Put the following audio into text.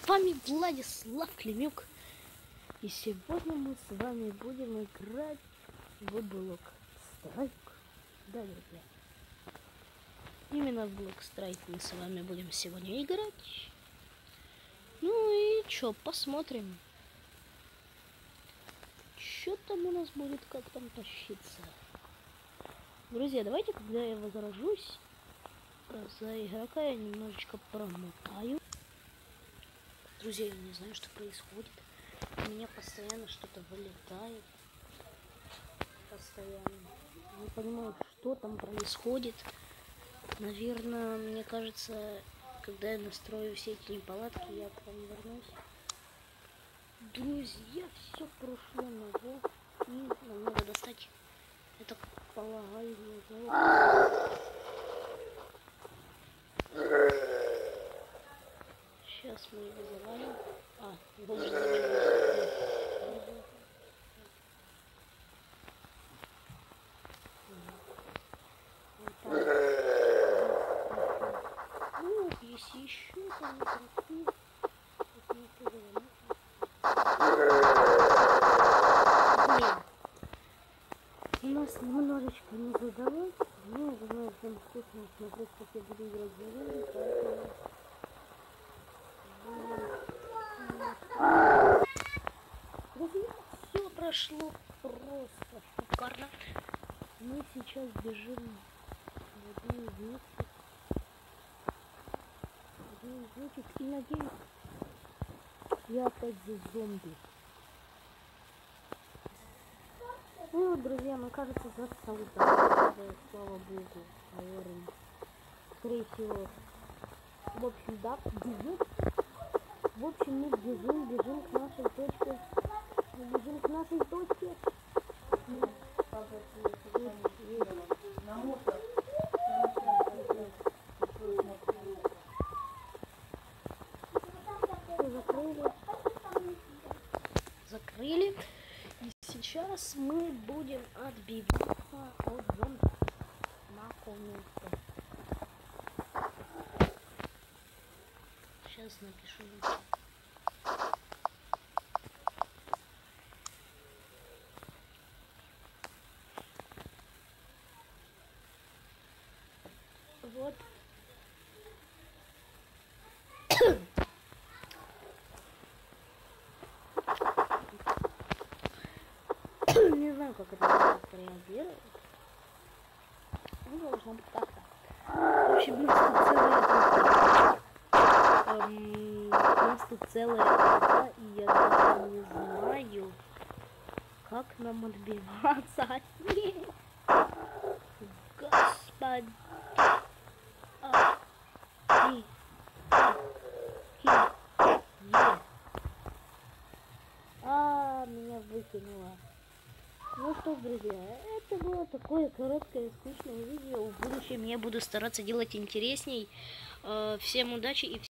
вами Владислав Климюк. И сегодня мы с вами будем играть в блок Страйк. Да, друзья. Именно в блок Страйк мы с вами будем сегодня играть. Ну и чё, посмотрим. Чё там у нас будет, как там тащиться. Друзья, давайте, когда я возражусь, за игрока я немножечко промотаю. Друзья, я не знаю, что происходит. У меня постоянно что-то вылетает. Постоянно. Не понимаю, что там происходит. Наверное, мне кажется, когда я настрою все эти неполадки, я к вам вернусь. Друзья, все прошло ново. И нам надо достать, я так полагаю, Сейчас мы его завалим. Должен завалить. Ну, если еще там игроки, у нас немножечко не задалось. Ну, я знаю, всем вкусно смотреть, как я буду играть в игры, поэтому... Друзья, все прошло просто шикарно. Мы сейчас бежим в один из мест. И надеюсь, я опять здесь зомби. Ну вот, друзья, мы, кажется, за солдат. Слава богу, наверное. Скорее всего. В общем, да, бежим. В общем, мы бежим к нашей точке. Мы бежим к нашей точке. Закрыли. И сейчас мы будем отбиваться от зомби на комнату. Сейчас напишу. Вот. Не знаю, как это реагирует. Ну, должно быть так-то. В общем, у нас тут целая игра, и я даже не знаю, как нам отбиваться от них. Господи. Меня выкинуло. Ну что ж, друзья, это было такое короткое, скучное видео. В будущем я буду стараться делать интересней. Всем удачи и всем